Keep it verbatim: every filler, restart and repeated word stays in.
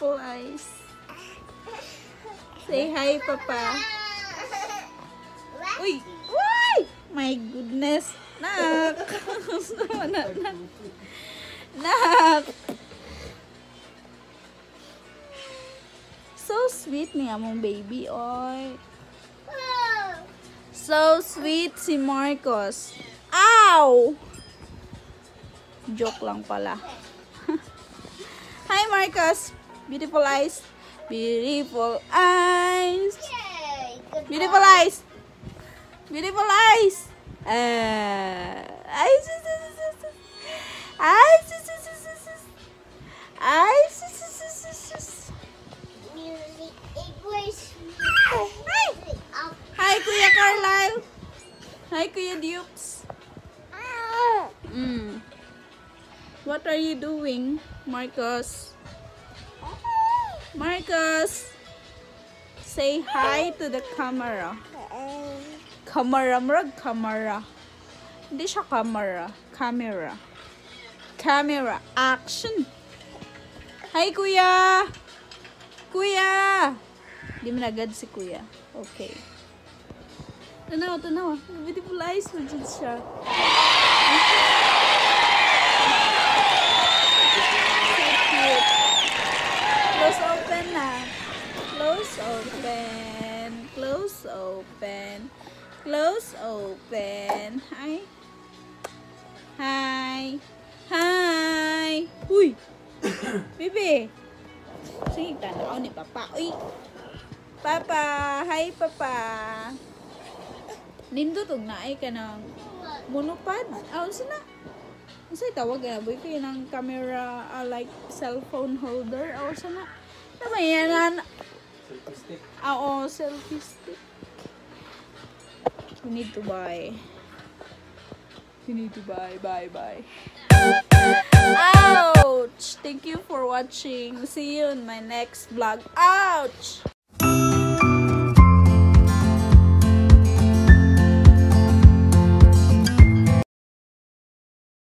beautiful eyes. Say hi, Papa. Uy! Uy! My goodness. Nak! Nak! Nak! Nak! So sweet ni among baby, oy. So sweet si Marcos. Ow! Joke lang pala. Hi, Marcos. Beautiful eyes. Beautiful eyes. Beautiful eyes. Beautiful eyes. Uh, eyes. Eyes. Eyes. Hi, Kuya Carlisle. Hi, Kuya Dukes. Mm. What are you doing, Marcos? Marcos, say hi to the camera. Camera, murag camera. Hindi siya camera. Camera. Camera. Action. Hi, Kuya. Kuya. Di mo nagad si Kuya. Okay. Tanaw, tanaw. Beautiful eyes mo dyan siya. Close open na. Close open. Close open. Close open. Hi. Hi. Hi. Uy. Bibi. Sige, tanaw ni Papa. Uy. Papa. Hi, Papa. Nindutog na ay ka ng monopod. Ah, oh, sina? Masay tawag na, boy, kayo ng camera, uh, like, cellphone holder, o sana. Tama yan, selfie stick. Ah, oo, selfie stick. We need to buy. We need to buy, buy, buy. Ouch! Thank you for watching. See you in my next vlog. Ouch!